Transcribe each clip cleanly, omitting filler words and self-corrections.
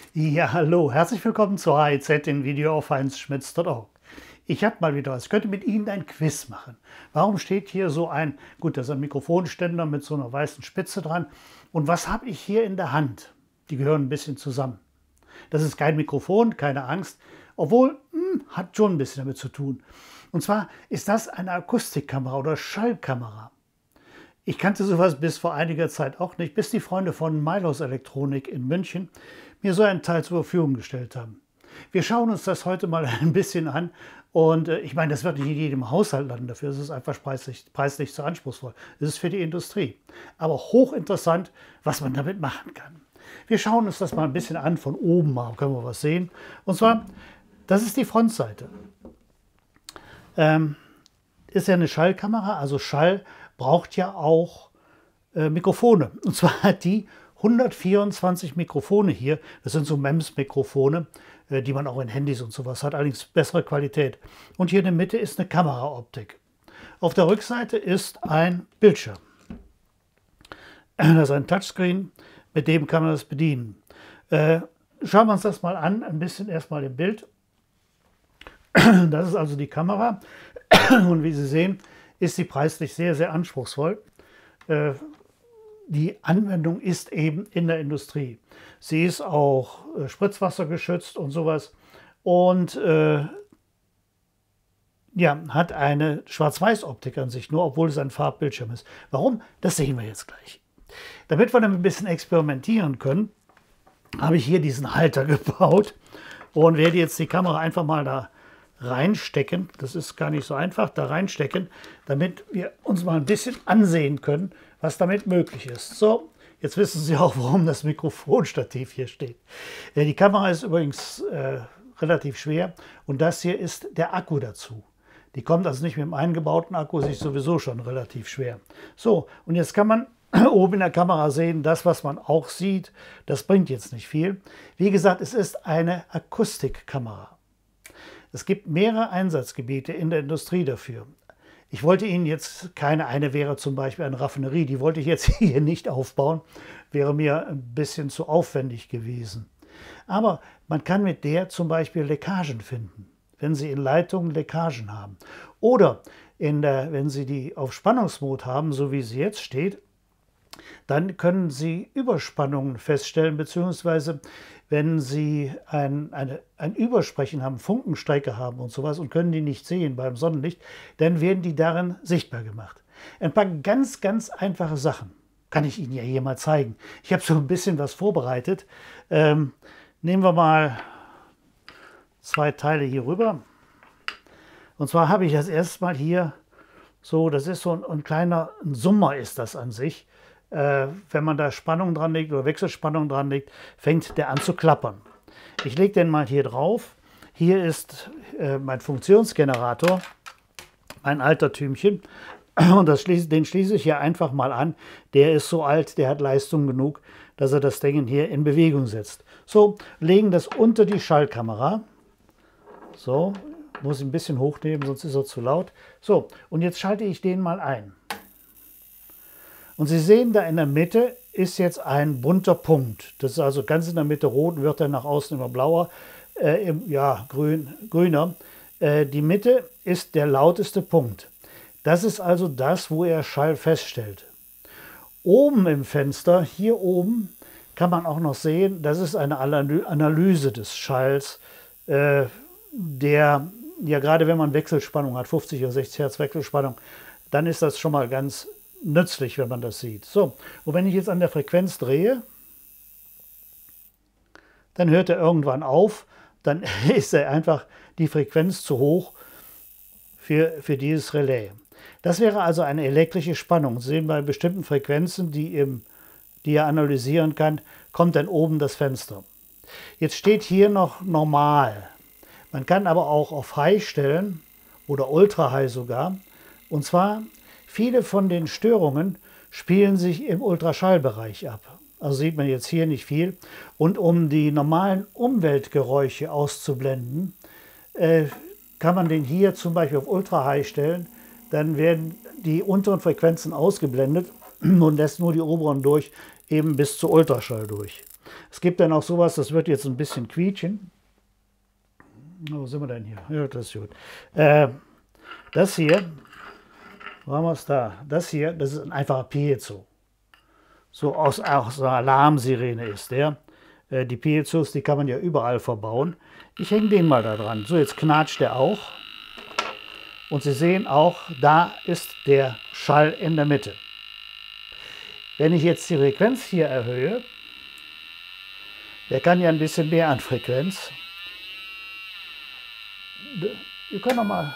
Ja, hallo, herzlich willkommen zur HIZ in Video auf heinzschmitz.org. Ich habe mal wieder was. Ich könnte mit Ihnen ein Quiz machen. Warum steht hier so gut, das ist ein Mikrofonständer mit so einer weißen Spitze dran. Und was habe ich hier in der Hand? Die gehören ein bisschen zusammen. Das ist kein Mikrofon, keine Angst, obwohl, hat schon ein bisschen damit zu tun. Und zwar ist das eine Akustikkamera oder Schallkamera. Ich kannte sowas bis vor einiger Zeit auch nicht, bis die Freunde von Milos Elektronik in München mir so ein Teil zur Verfügung gestellt haben. Wir schauen uns das heute mal ein bisschen an und ich meine, das wird nicht in jedem Haushalt landen, dafür ist es einfach preislich zu anspruchsvoll. Es ist für die Industrie, aber hochinteressant, was man damit machen kann. Wir schauen uns das mal ein bisschen an, von oben mal können wir was sehen. Und zwar, das ist die Frontseite. Ist ja eine Schallkamera, also Schall braucht ja auch Mikrofone. Und zwar hat die 124 Mikrofone hier. Das sind so MEMS-Mikrofone, die man auch in Handys und sowas hat, allerdings bessere Qualität. Und hier in der Mitte ist eine Kameraoptik. Auf der Rückseite ist ein Bildschirm. Das ist ein Touchscreen, mit dem kann man das bedienen. Schauen wir uns das mal an, ein bisschen erstmal im Bild. Das ist also die Kamera. Und wie Sie sehen, ist sie preislich sehr, sehr anspruchsvoll. Die Anwendung ist eben in der Industrie. Sie ist auch spritzwassergeschützt und sowas und ja, hat eine Schwarz-Weiß-Optik an sich, nur obwohl es ein Farbbildschirm ist. Warum? Das sehen wir jetzt gleich. Damit wir damit ein bisschen experimentieren können, habe ich hier diesen Halter gebaut und werde jetzt die Kamera einfach mal da reinstecken. Das ist gar nicht so einfach, da reinstecken, damit wir uns mal ein bisschen ansehen können, was damit möglich ist. So, jetzt wissen Sie auch, warum das Mikrofonstativ hier steht. Die Kamera ist übrigens relativ schwer und das hier ist der Akku dazu. Die kommt also nicht mit dem eingebauten Akku, sie ist sowieso schon relativ schwer. So, und jetzt kann man oben in der Kamera sehen, das, was man auch sieht, das bringt jetzt nicht viel. Wie gesagt, es ist eine Akustikkamera. Es gibt mehrere Einsatzgebiete in der Industrie dafür. Ich wollte Ihnen jetzt eine wäre zum Beispiel eine Raffinerie, die wollte ich jetzt hier nicht aufbauen, wäre mir ein bisschen zu aufwendig gewesen. Aber man kann mit der zum Beispiel Leckagen finden, wenn Sie in Leitungen Leckagen haben. Oder wenn Sie die auf Spannungsmod haben, so wie sie jetzt steht, dann können Sie Überspannungen feststellen, beziehungsweise wenn Sie ein Übersprechen haben, Funkenstrecke haben und sowas und können die nicht sehen beim Sonnenlicht, dann werden die darin sichtbar gemacht. Ein paar ganz, ganz einfache Sachen kann ich Ihnen ja hier mal zeigen. Ich habe so ein bisschen was vorbereitet. Nehmen wir mal zwei Teile hier rüber. Und zwar habe ich das erstmal hier so, das ist so ein kleiner Summer ist das an sich. Wenn man da Spannung dran legt oder Wechselspannung dran legt, fängt der an zu klappern. Ich lege den mal hier drauf. Hier ist mein Funktionsgenerator, mein Altertümchen. Und den schließe ich hier einfach mal an. Der ist so alt, der hat Leistung genug, dass er das Ding hier in Bewegung setzt. So, legen das unter die Schallkamera. So, muss ich ein bisschen hochnehmen, sonst ist er zu laut. So, und jetzt schalte ich den mal ein. Und Sie sehen, da in der Mitte ist jetzt ein bunter Punkt. Das ist also ganz in der Mitte rot, wird dann nach außen immer blauer, grüner. Die Mitte ist der lauteste Punkt. Das ist also das, wo er Schall feststellt. Oben im Fenster, hier oben, kann man auch noch sehen, das ist eine Analyse des Schalls, der ja gerade wenn man Wechselspannung hat, 50 oder 60 Hertz Wechselspannung, dann ist das schon mal ganz nützlich, wenn man das sieht. So, und wenn ich jetzt an der Frequenz drehe, dann hört er irgendwann auf, dann ist einfach die Frequenz zu hoch für dieses Relais. Das wäre also eine elektrische Spannung. Sie sehen, bei bestimmten Frequenzen, die er analysieren kann, kommt dann oben das Fenster. Jetzt steht hier noch normal. Man kann aber auch auf High stellen oder Ultra High sogar. Und zwar viele von den Störungen spielen sich im Ultraschallbereich ab. Also sieht man jetzt hier nicht viel. Und um die normalen Umweltgeräusche auszublenden, kann man den hier zum Beispiel auf Ultra High stellen. Dann werden die unteren Frequenzen ausgeblendet und lässt nur die oberen durch, eben bis zu Ultraschall durch. Es gibt dann auch sowas, das wird jetzt ein bisschen quietschen. Wo sind wir denn hier? Ja, das ist gut. Das hier, wo haben wir es da? Das hier, das ist ein einfacher Piezo. So aus einer Alarmsirene ist der. Die Piezos, die kann man ja überall verbauen. Ich hänge den mal da dran. So, jetzt knatscht der auch. Und Sie sehen auch, da ist der Schall in der Mitte. Wenn ich jetzt die Frequenz hier erhöhe, der kann ja ein bisschen mehr an Frequenz. Wir können noch mal,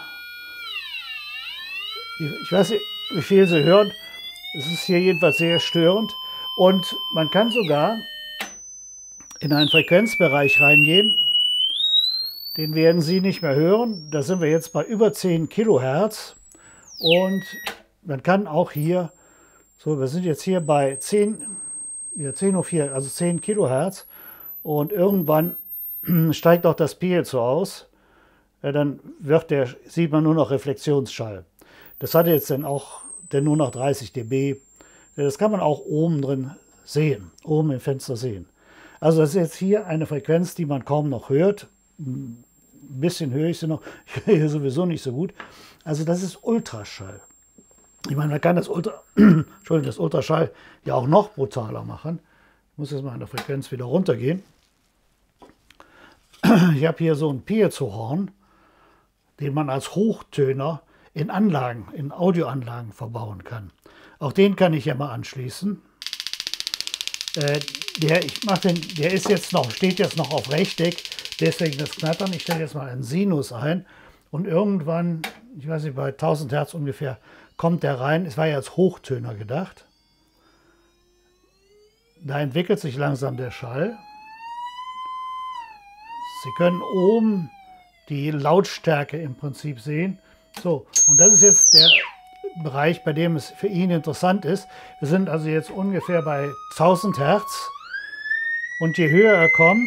ich weiß nicht, wie viel Sie hören, es ist hier jedenfalls sehr störend. Und man kann sogar in einen Frequenzbereich reingehen, den werden Sie nicht mehr hören. Da sind wir jetzt bei über 10 Kilohertz. Und man kann auch hier, so wir sind jetzt hier bei 10,04 Uhr, also 10 Kilohertz. Und irgendwann steigt auch das Piezo aus. Dann sieht man nur noch Reflexionsschall. Das hat jetzt dann auch nur noch 30 dB. Das kann man auch oben drin sehen, oben im Fenster sehen. Also das ist jetzt hier eine Frequenz, die man kaum noch hört. Ein bisschen höre ich sie noch, ich höre sowieso nicht so gut. Also das ist Ultraschall. Ich meine, man kann das Ultraschall ja auch noch brutaler machen. Ich muss jetzt mal an der Frequenz wieder runtergehen. Ich habe hier so ein Piezo-Horn, den man als Hochtöner in Anlagen, in Audioanlagen verbauen kann. Auch den kann ich ja mal anschließen. Der ist jetzt noch, steht jetzt noch auf Rechteck, deswegen das Knattern. Ich stelle jetzt mal einen Sinus ein und irgendwann, ich weiß nicht, bei 1000 Hertz ungefähr, kommt der rein. Es war ja als Hochtöner gedacht. Da entwickelt sich langsam der Schall. Sie können oben die Lautstärke im Prinzip sehen. So, und das ist jetzt der Bereich, bei dem es für ihn interessant ist. Wir sind also jetzt ungefähr bei 1000 Hertz und je höher er kommt,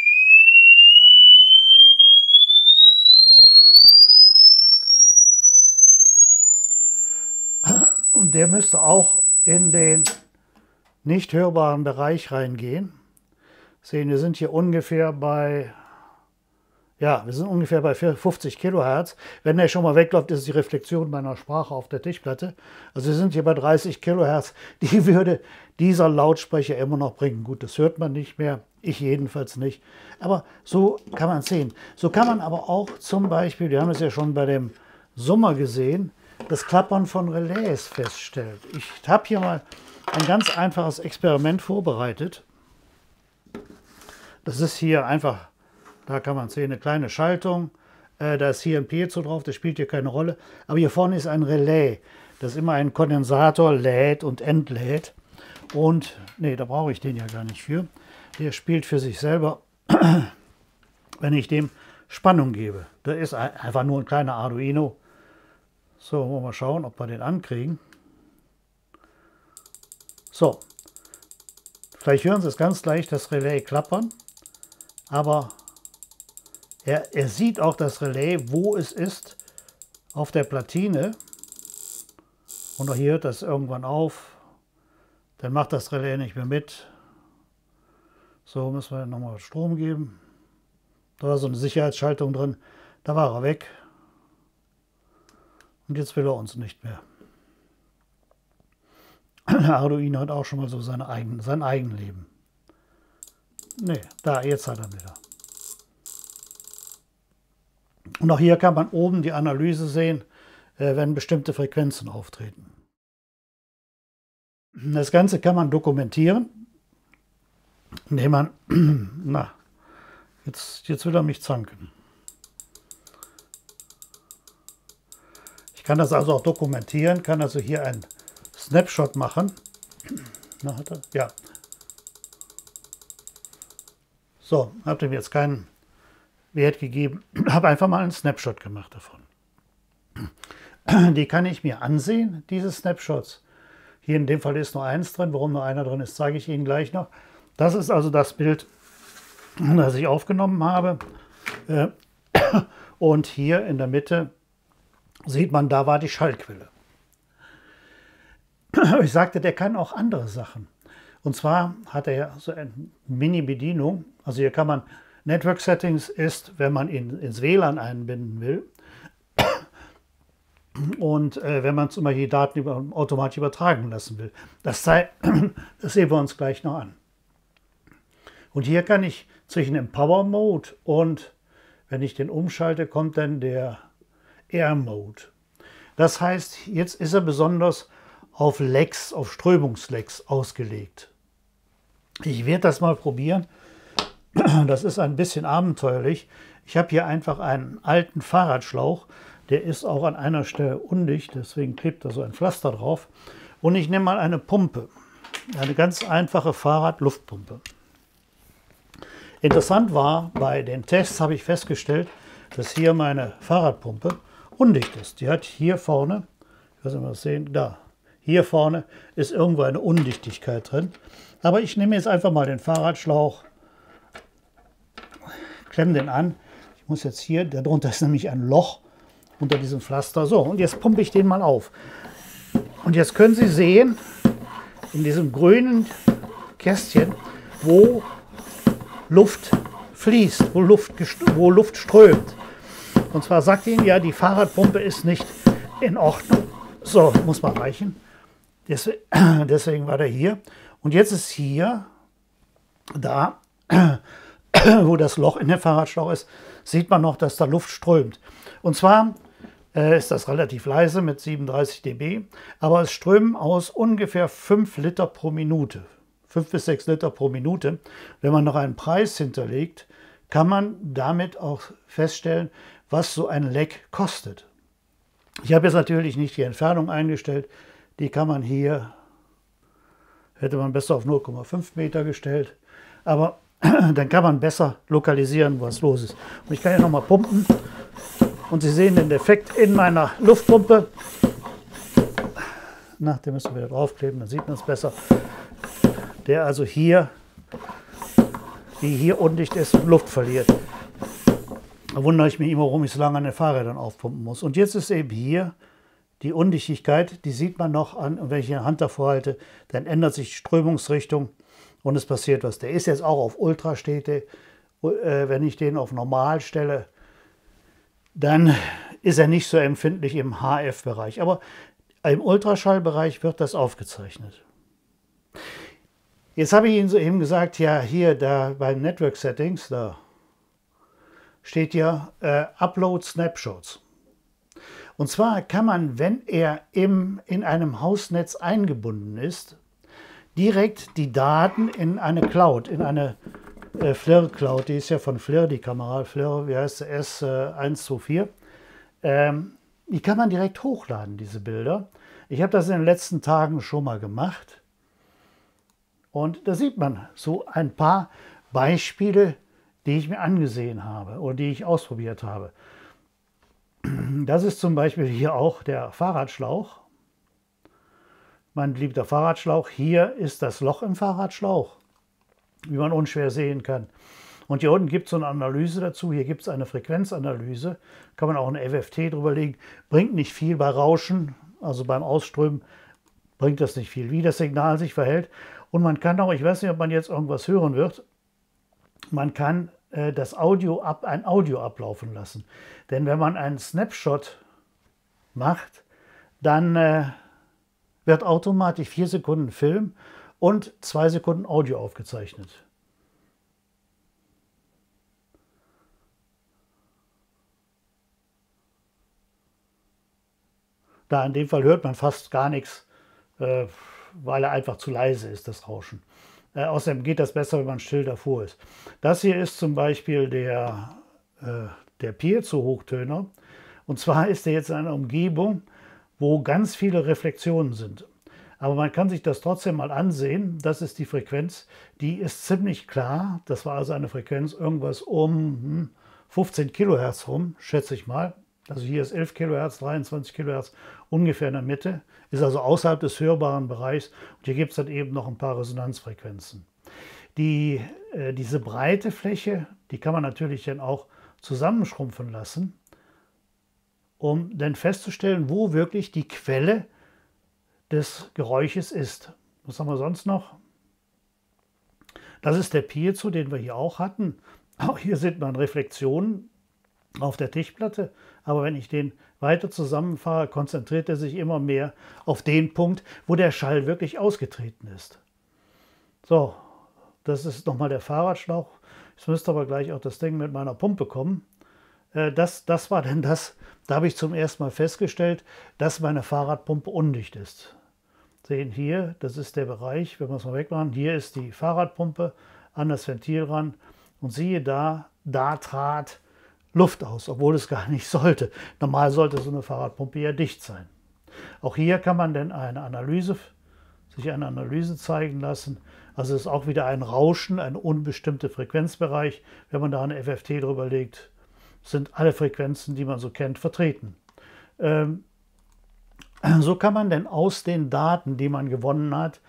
und der müsste auch in den nicht hörbaren Bereich reingehen. Sehen, wir sind hier ungefähr bei, ja, wir sind ungefähr bei 50 Kilohertz. Wenn der schon mal wegläuft, ist es die Reflexion meiner Sprache auf der Tischplatte. Also wir sind hier bei 30 Kilohertz. Die würde dieser Lautsprecher immer noch bringen. Gut, das hört man nicht mehr, ich jedenfalls nicht. Aber so kann man es sehen. So kann man aber auch zum Beispiel, wir haben es ja schon bei dem Summer gesehen, das Klappern von Relais feststellen. Ich habe hier mal ein ganz einfaches Experiment vorbereitet. Das ist hier einfach, da kann man sehen, eine kleine Schaltung. Da ist hier ein Piezo drauf, das spielt hier keine Rolle. Aber hier vorne ist ein Relais, das immer einen Kondensator lädt und entlädt. Und, nee, da brauche ich den ja gar nicht für. Der spielt für sich selber, wenn ich dem Spannung gebe. Da ist einfach nur ein kleiner Arduino. So, wollen wir mal schauen, ob wir den ankriegen. So, vielleicht hören Sie es ganz leicht, das Relais klappern. Aber er sieht auch das Relais, wo es ist, auf der Platine. Und auch hier hört das irgendwann auf. Dann macht das Relais nicht mehr mit. So, müssen wir nochmal Strom geben. Da war so eine Sicherheitsschaltung drin. Da war er weg. Und jetzt will er uns nicht mehr. Der Arduino hat auch schon mal so sein Eigenleben. Nee, da, jetzt hat er wieder. Und auch hier kann man oben die Analyse sehen, wenn bestimmte Frequenzen auftreten. Das Ganze kann man dokumentieren, indem man, na, jetzt will er mich zanken. Ich kann das also auch dokumentieren, kann also hier einen Snapshot machen. Na, hat er? Ja. So, habe dem jetzt keinen Wert gegeben, habe einfach mal einen Snapshot gemacht davon. Die kann ich mir ansehen, diese Snapshots. Hier in dem Fall ist nur eins drin. Warum nur einer drin ist, zeige ich Ihnen gleich noch. Das ist also das Bild, das ich aufgenommen habe. Und hier in der Mitte sieht man, da war die Schallquelle. Ich sagte, der kann auch andere Sachen. Und zwar hat er ja so eine Mini-Bedienung. Also hier kann man, Network Settings ist, wenn man ihn ins WLAN einbinden will. Und wenn man zum Beispiel Daten automatisch übertragen lassen will. Das sehen wir uns gleich noch an. Und hier kann ich zwischen dem Power Mode und, wenn ich den umschalte, kommt dann der Air Mode. Das heißt, jetzt ist er besonders auf Lags, auf Strömungslags ausgelegt. Ich werde das mal probieren. Das ist ein bisschen abenteuerlich. Ich habe hier einfach einen alten Fahrradschlauch. Der ist auch an einer Stelle undicht, deswegen klebt da so ein Pflaster drauf. Und ich nehme mal eine Pumpe, eine ganz einfache Fahrradluftpumpe. Interessant war, bei den Tests habe ich festgestellt, dass hier meine Fahrradpumpe undicht ist. Die hat hier vorne, ich weiß nicht, ob wir das sehen, da, hier vorne ist irgendwo eine Undichtigkeit drin. Aber ich nehme jetzt einfach mal den Fahrradschlauch, klemme den an. Ich muss jetzt hier, darunter ist nämlich ein Loch unter diesem Pflaster. So, und jetzt pumpe ich den mal auf. Und jetzt können Sie sehen, in diesem grünen Kästchen, wo Luft fließt, wo Luft strömt. Und zwar sagt Ihnen ja, die Fahrradpumpe ist nicht in Ordnung. So, muss mal reichen. Deswegen war der hier. Und jetzt ist hier, da, wo das Loch in dem Fahrradschlauch ist, sieht man noch, dass da Luft strömt. Und zwar ist das relativ leise mit 37 dB, aber es strömen aus ungefähr 5 Liter pro Minute. 5 bis 6 Liter pro Minute. Wenn man noch einen Preis hinterlegt, kann man damit auch feststellen, was so ein Leck kostet. Ich habe jetzt natürlich nicht die Entfernung eingestellt, die kann man hier, hätte man besser auf 0,5 Meter gestellt, aber dann kann man besser lokalisieren, was los ist. Und ich kann hier nochmal pumpen und Sie sehen den Defekt in meiner Luftpumpe. Na, den müssen wir wieder draufkleben, dann sieht man es besser. Der also hier, die hier undicht ist und Luft verliert. Da wundere ich mich immer, warum ich so lange an den Fahrrädern aufpumpen muss. Und jetzt ist eben hier die Undichtigkeit, die sieht man noch an, und wenn ich die Hand davor halte, dann ändert sich die Strömungsrichtung und es passiert was. Der ist jetzt auch auf Ultra steht der. Wenn ich den auf Normal stelle, dann ist er nicht so empfindlich im HF-Bereich. Aber im Ultraschallbereich wird das aufgezeichnet. Jetzt habe ich Ihnen soeben gesagt, ja, hier da beim Network Settings, da steht ja Upload Snapshots. Und zwar kann man, wenn er in einem Hausnetz eingebunden ist, direkt die Daten in eine Cloud, in eine FLIR-Cloud, die ist ja von FLIR, die Kamera FLIR, wie heißt sie, S124, die kann man direkt hochladen, diese Bilder. Ich habe das in den letzten Tagen schon mal gemacht. Und da sieht man so ein paar Beispiele, die ich mir angesehen habe oder die ich ausprobiert habe. Das ist zum Beispiel hier auch der Fahrradschlauch. Mein beliebter Fahrradschlauch. Hier ist das Loch im Fahrradschlauch, wie man unschwer sehen kann. Und hier unten gibt es so eine Analyse dazu. Hier gibt es eine Frequenzanalyse. Kann man auch eine FFT drüber legen. Bringt nicht viel bei Rauschen, also beim Ausströmen bringt das nicht viel, wie das Signal sich verhält. Und man kann auch, ich weiß nicht, ob man jetzt irgendwas hören wird, man kann ein Audio ablaufen lassen. Denn wenn man einen Snapshot macht, dann wird automatisch 4 Sekunden Film und 2 Sekunden Audio aufgezeichnet. Da in dem Fall hört man fast gar nichts, weil er einfach zu leise ist, das Rauschen. Außerdem geht das besser, wenn man still davor ist. Das hier ist zum Beispiel der Piezo-Hochtöner. Und zwar ist er jetzt in einer Umgebung, wo ganz viele Reflexionen sind. Aber man kann sich das trotzdem mal ansehen. Das ist die Frequenz. Die ist ziemlich klar. Das war also eine Frequenz irgendwas um 15 Kilohertz rum, schätze ich mal. Also hier ist 11 Kilohertz, 23 Kilohertz ungefähr in der Mitte. Ist also außerhalb des hörbaren Bereichs. Und hier gibt es dann eben noch ein paar Resonanzfrequenzen. Diese breite Fläche, die kann man natürlich dann auch zusammenschrumpfen lassen, um dann festzustellen, wo wirklich die Quelle des Geräusches ist. Was haben wir sonst noch? Das ist der Piezo, den wir hier auch hatten. Auch hier sieht man Reflexionen auf der Tischplatte. Aber wenn ich den weiter zusammenfahre, konzentriert er sich immer mehr auf den Punkt, wo der Schall wirklich ausgetreten ist. So, das ist nochmal der Fahrradschlauch. Ich müsste aber gleich auch das Ding mit meiner Pumpe kommen. Das war denn das. Da habe ich zum ersten Mal festgestellt, dass meine Fahrradpumpe undicht ist. Sehen hier, das ist der Bereich, wenn wir es mal wegmachen, hier ist die Fahrradpumpe an das Ventil ran und siehe da, da trat Luft aus, obwohl es gar nicht sollte. Normal sollte so eine Fahrradpumpe ja dicht sein. Auch hier kann man dann sich eine Analyse zeigen lassen. Also es ist auch wieder ein Rauschen, ein unbestimmter Frequenzbereich. Wenn man da eine FFT drüber legt, sind alle Frequenzen, die man so kennt, vertreten. So kann man denn aus den Daten, die man gewonnen hat,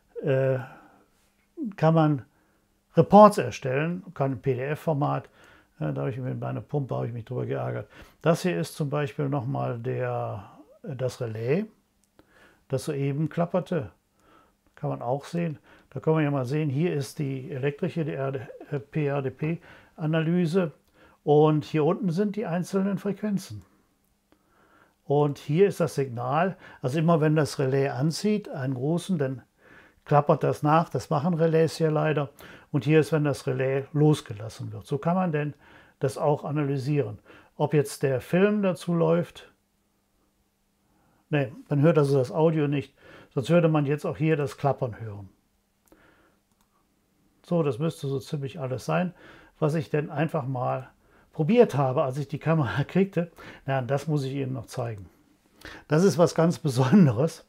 kann man Reports erstellen, kann im PDF-Format. Da habe ich mit meiner Pumpe mich drüber geärgert. Das hier ist zum Beispiel nochmal das Relais, das soeben klapperte. Kann man auch sehen. Da kann man ja mal sehen, hier ist die elektrische PRDP-Analyse und hier unten sind die einzelnen Frequenzen. Und hier ist das Signal, also immer wenn das Relais anzieht, einen großen, dann klappert das nach, das machen Relais ja leider. Und hier ist, wenn das Relais losgelassen wird. So kann man denn das auch analysieren. Ob jetzt der Film dazu läuft, ne, dann hört also das Audio nicht, sonst würde man jetzt auch hier das Klappern hören. So, das müsste so ziemlich alles sein, was ich denn einfach mal probiert habe, als ich die Kamera kriegte. Na, das muss ich Ihnen noch zeigen. Das ist was ganz Besonderes.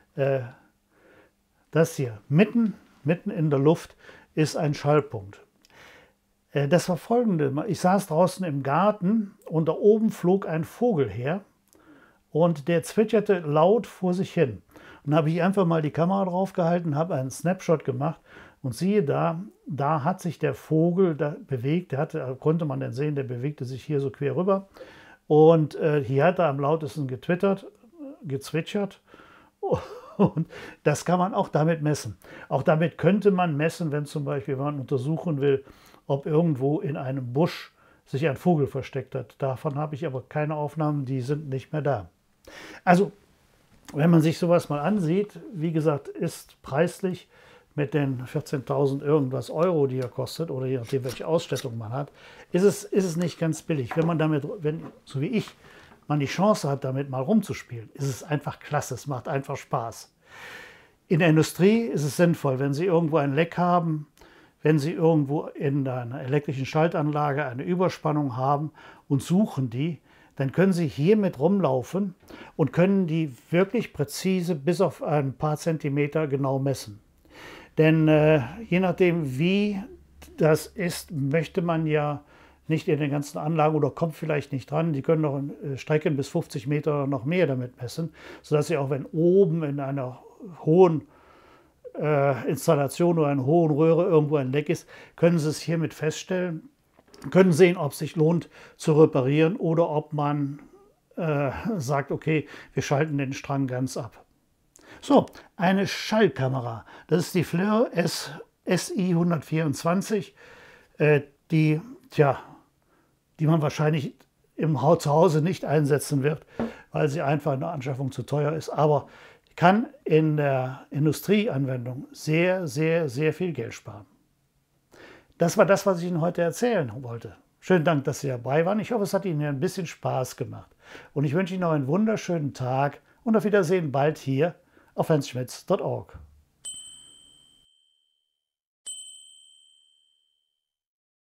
Das hier, mitten in der Luft, ist ein Schallpunkt. Das war folgende. Ich saß draußen im Garten und da oben flog ein Vogel her und der zwitscherte laut vor sich hin. Und habe ich einfach mal die Kamera drauf gehalten, habe einen Snapshot gemacht und siehe da hat sich der Vogel da bewegt. Konnte man dann sehen, der bewegte sich hier so quer rüber. Und hier hat er am lautesten gezwitschert. Und das kann man auch damit messen. Auch damit könnte man messen, wenn zum Beispiel man untersuchen will, ob irgendwo in einem Busch sich ein Vogel versteckt hat. Davon habe ich aber keine Aufnahmen, die sind nicht mehr da. Also, wenn man sich sowas mal ansieht, wie gesagt, ist preislich mit den 14.000 irgendwas Euro, die er kostet, oder je nachdem, welche Ausstattung man hat, ist es nicht ganz billig. Wenn man damit, so wie ich, man die Chance hat, damit mal rumzuspielen, ist es einfach klasse, es macht einfach Spaß. In der Industrie ist es sinnvoll, wenn Sie irgendwo ein Leck haben, wenn Sie irgendwo in einer elektrischen Schaltanlage eine Überspannung haben und suchen die, dann können Sie hiermit rumlaufen und können die wirklich präzise bis auf ein paar Zentimeter genau messen. Denn je nachdem, wie das ist, möchte man ja nicht in den ganzen Anlagen oder kommt vielleicht nicht dran. Die können noch Strecken bis 50 Meter noch mehr damit messen, sodass Sie auch, wenn oben in einer hohen Installation oder einer hohen Röhre irgendwo ein Leck ist, können Sie es hiermit feststellen, können sehen, ob es sich lohnt zu reparieren oder ob man sagt, okay, wir schalten den Strang ganz ab. So, eine Schallkamera. Das ist die FLIR SI 124, die man wahrscheinlich zu Hause nicht einsetzen wird, weil sie einfach in der Anschaffung zu teuer ist. Aber kann in der Industrieanwendung sehr, sehr, sehr viel Geld sparen. Das war das, was ich Ihnen heute erzählen wollte. Schönen Dank, dass Sie dabei waren. Ich hoffe, es hat Ihnen ein bisschen Spaß gemacht. Und ich wünsche Ihnen noch einen wunderschönen Tag und auf Wiedersehen bald hier auf hansschmitz.org.